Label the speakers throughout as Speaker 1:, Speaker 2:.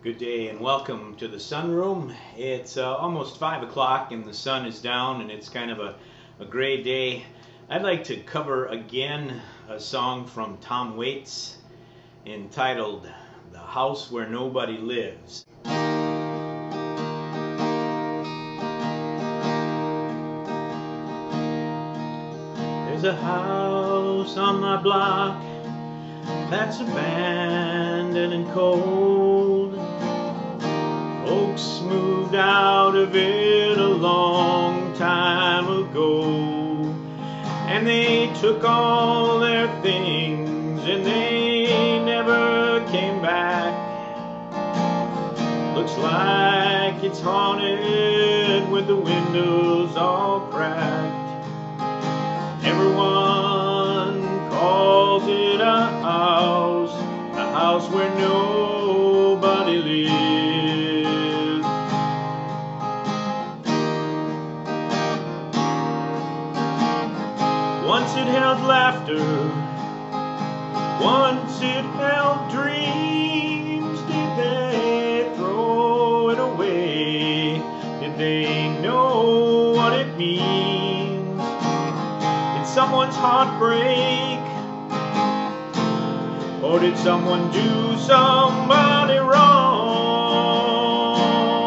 Speaker 1: Good day and welcome to the sunroom. It's almost 5 o'clock and the sun is down and it's kind of a gray day. I'd like to cover again a song from Tom Waits entitled "The House Where Nobody Lives." There's a house on my block that's abandoned and cold. Folks moved out of it a long time ago, and they took all their things and they never came back. Looks like it's haunted with the windows all cracked. Everyone calls it a house where nobody lives. Once it held laughter, once it held dreams. Did they throw it away? Did they know what it means? Did someone's heart break? Or did someone do somebody wrong?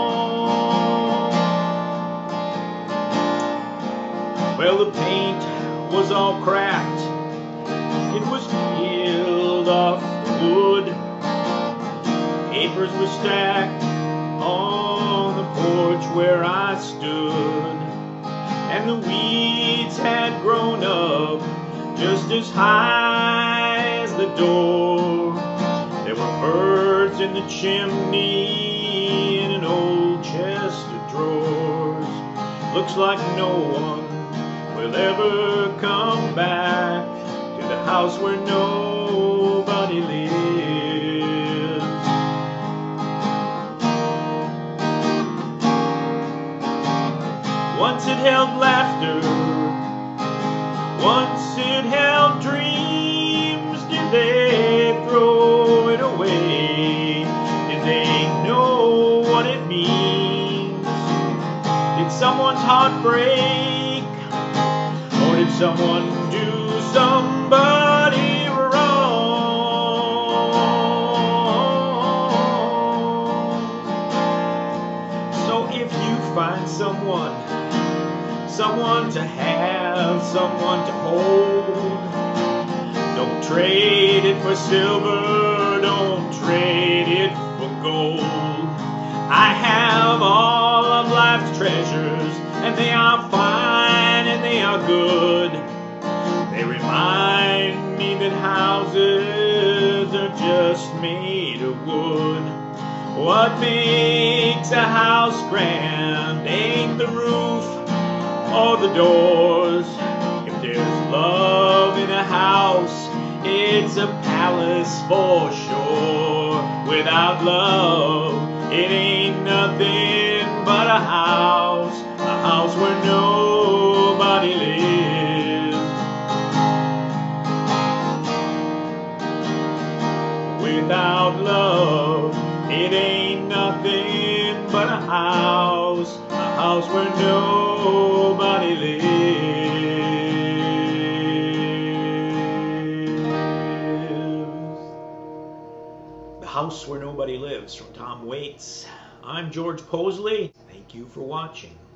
Speaker 1: Well, the paint was all cracked, it was peeled off the wood, papers were stacked on the porch where I stood, and the weeds had grown up just as high as the door. There were birds in the chimney and an old chest of drawers. Looks like no one will ever come back to the house where nobody lives. Once it held laughter, once it held dreams. Did they throw it away? Did they know what it means? Did someone's heart break? Or did someone do somebody wrong? So if you find someone to have, someone to hold, don't trade it for silver, don't trade it for gold. I have all of life's treasures, and they are fine and they are good. They remind me that houses are just made of wood. What makes a house grand ain't the roof or the doors. If there's love in a house, it's a palace for sure. Without love, it ain't nothing but a house where nobody lives. Without love, it ain't nothing but a house where nobody lives. The House Where Nobody Lives from Tom Waits. I'm George Possley. Thank you for watching.